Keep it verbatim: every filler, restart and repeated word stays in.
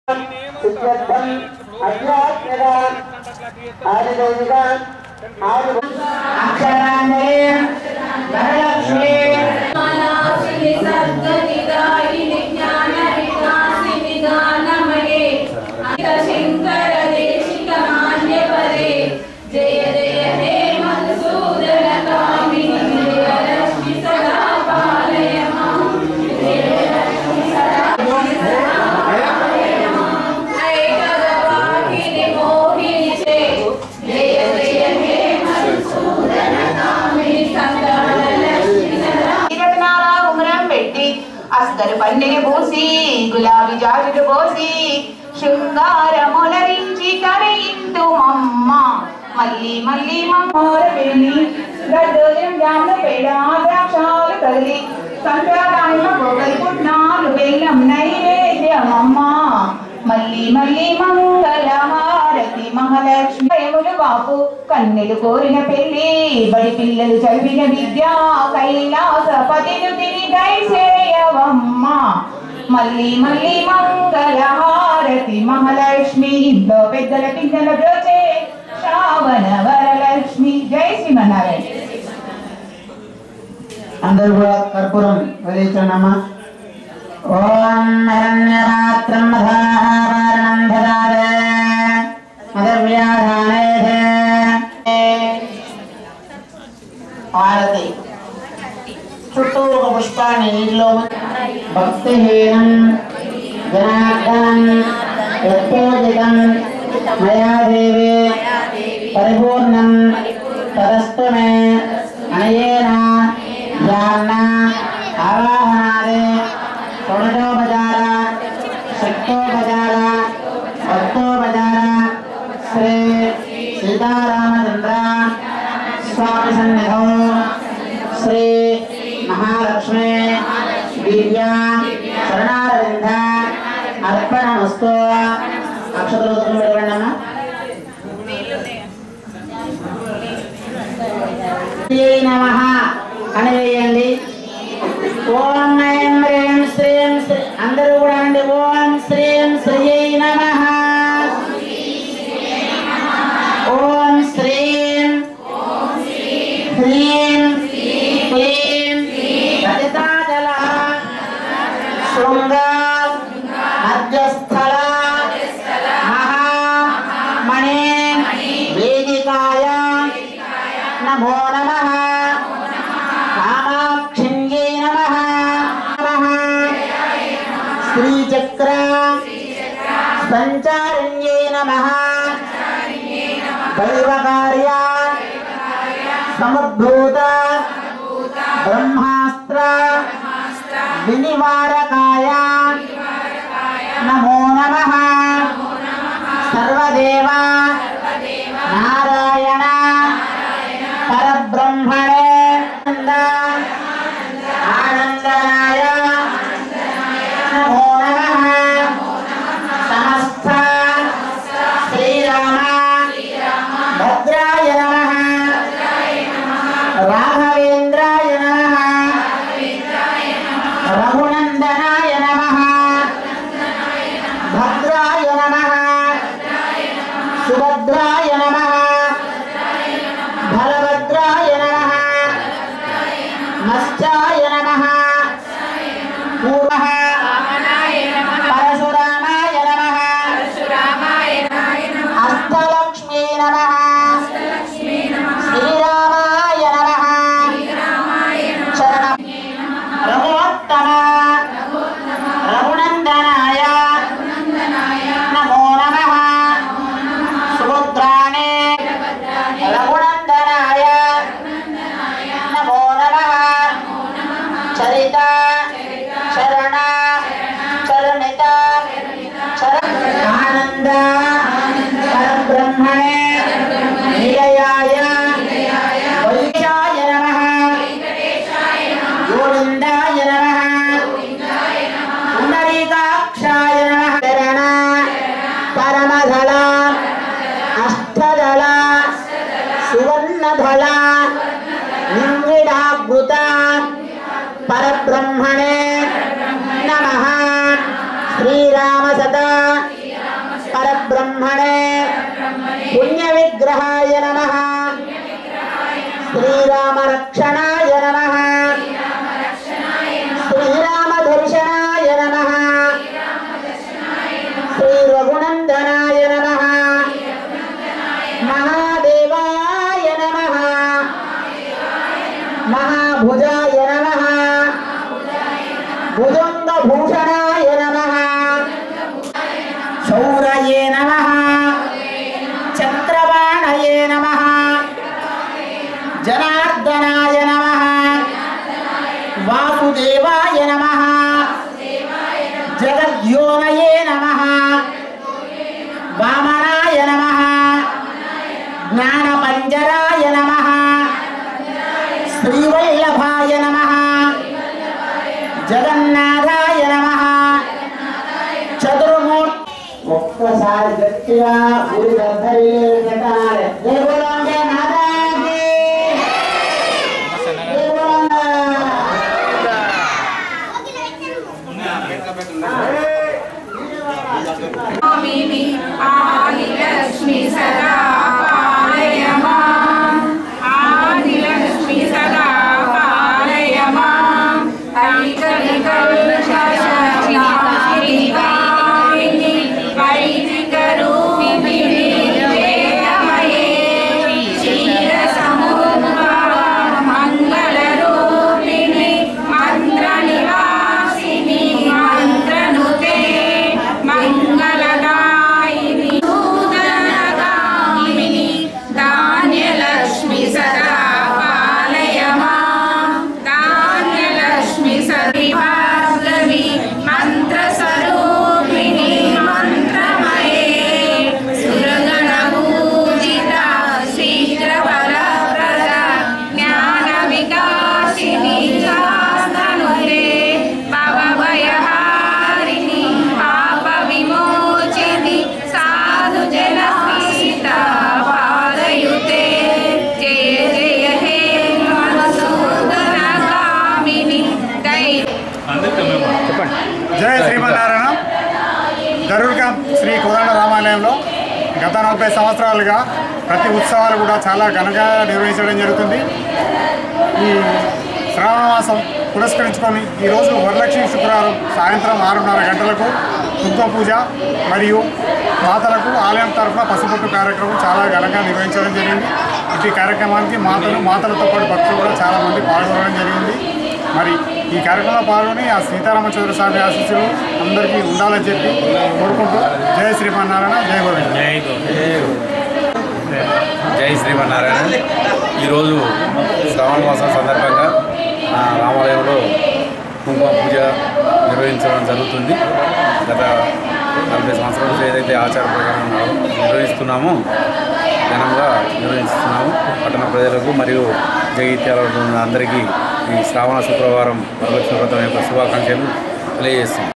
अस्तर पन्निनि पूसी गुलाबी जाजुलु पोसी शृंगारमुलరించి కరయింతు మమ్మ మల్లి మల్లి మమ్మోర పెళ్లి గడ్డోజం జామ పేడ ద్రాక్షాలు కదిలి సంక్రాంతి పొగలు పుట్నాలు బెల్లం నైవేద్యమమ్మ మల్లి మల్లి మంగళహారతి మహాలక్ష్మి ప్రేములు బాపు కన్నెలు కోరిన పెళ్లి బడి పిల్లలు చదివిన విద్య కైలాసపతిని తిరిగై సేయవమ్మ మల్లి మల్లి మంగళహారతి మహాలక్ష్మి ఇంట్లో పెద్దల పిల్లల బ్రోచే శ్రావణ వరలక్ష్మి. జై శ్రీమన్నారాయణ. అందరూ కూడా కర్పూరం వెలిగించండమ్మా. ఓం హిరణ్యరాత్రం మధాహారణం దదాదే మదవ్యాధానేధే ఆరతి చుట్టూ ఒక పుష్పాన్ని నీటిలో భక్తిహీనం జనార్దనం యత్పూజితం మయా దేవి పరిపూర్ణం తదస్తు మే అనయేన ధ్యాన ఆవాహనాదే షోడశోపచార శక్తోపచార భక్తోపచార శ్రీ సీతారామచంద్ర స్వామి సన్నిధౌ శ్రీ మహాలక్ష్మి దివ్య శరణారవింద అర్పణమస్తు. అక్షతలు వెళ్ళండమ్మా. నమః అని వేయండి. ఓం ఐం హ్రీం శ్రీం శ్రీ అందరూ కూడా అండి. ఓం శ్రీం శ్రీయై నమః. ఓం శ్రీం హ్రీం క్లీం రజతాచల శృంగ మధ్యస్థల మహామణి వేదికాయ నమో నమః. కామాక్షిణ్యై నమః. శ్రీచక్ర సంచారిణ్యై నమః. దైవకార్య సముద్భూత బ్రహ్మాస్త్ర వినివారకాయ నమో నమః. సర్వదేవ నారాయణ పరబ్రహ్మణే ఆనందనాయ నమో నమః. సమస్త శ్రీరామ భద్రాయ నమః. రాఘవేంద్రాయ నమః. రఘునందనాయ నమః. భద్రాయ నమః. సుభద్రాయ నమః. బలభద్రాయ నమః. మత్స్యాయ నమః. పూర్వః పరశురామాయ నమః. అష్టలక్ష్మీ నమః. శ్రీరామాయ నమః. శరణం రఘుత్తమ రఘునందనాయ నమో నమః. సుభద్రాణే రఘునందనాయ నమో నమః. చరిత శరణ చరణిత ఆనంద పరబ్రహ్మణే నిలయాయ వైశాయ నమః. గోవిందాయ నమః. పుండరీకాక్షాయ నమః. శరణ పరమధళ అష్టదళ సువర్ణధళ నింగిడాగృత పరబ్రహ్మణే నమః. శ్రీరామ సత ब्रह्मणे पुण्यविग्रहाय नमः श्रीरामरक्षणाय नमः श्रीरामदर्शनाय नमः श्रीरघुनन्दनाय नमः महादेवाय नमः महाभुजाय नमः भुजंगभूषणाय नमः शौरये नमः चक्रवाणये नमः जनार्दनाय नमः वासुदेवाय नमः जगद्योनये नमः वामनाय नमः ज्ञानपञ्जराय नमः श्रीवल्लभाय नमः जगन्नाथाय नमः चतुर्मूर्ति ఒక్కసారి గట్టిగా గుడి దగ్గరే పెట్టాలి. దేవుడంగా నాదాకి దేవుడంగా స్వామిని ఆదిలక్ష్మి సదా పాలయమా ఆదిలక్ష్మి సదా పాలయమా జయ శ్రీమన్నారాయణ. గరుడ శ్రీ కోదండ రామాలయంలో గత నలభై సంవత్సరాలుగా ప్రతి ఉత్సవాలు కూడా చాలా ఘనంగా నిర్వహించడం జరుగుతుంది. ఈ శ్రావణ మాసం పురస్కరించుకొని ఈరోజు వరలక్ష్మి శుక్రవారం సాయంత్రం ఆరున్నర గంటలకు కుంకుమ పూజ మరియు మాతలకు ఆలయం తరఫున పసుపొట్టు కార్యక్రమం చాలా ఘనంగా నిర్వహించడం జరిగింది. ఈ కార్యక్రమానికి మాతలు మాతలతో పాటు భక్తులు కూడా చాలామంది పాల్గొనడం జరిగింది. మరి ఈ కార్యక్రమంలో పాల్గొని ఆ సీతారామచంద్ర స్వామి ఆశీస్సులు అందరికీ ఉండాలని చెప్పి కోరుకుంటూ జయ శ్రీమన్నారాయణ. జయ గోవింద. జై శ్రీమన్నారాయణ. ఈరోజు శ్రావణ మాసం సందర్భంగా రామాలయంలో కుంకుమ పూజ నిర్వహించడం జరుగుతుంది. గత నలభై సంవత్సరాల నుంచి ఏదైతే ఆచార ప్రకారం నిర్వహిస్తున్నామో ఘనంగా నిర్వహిస్తున్నాము. పట్టణ ప్రజలకు మరియు జగిత్యాల అందరికీ ఈ శ్రావణ శుక్రవారం వరలక్ష్మి వ్రతం యొక్క శుభాకాంక్షలు తెలియజేస్తున్నాం.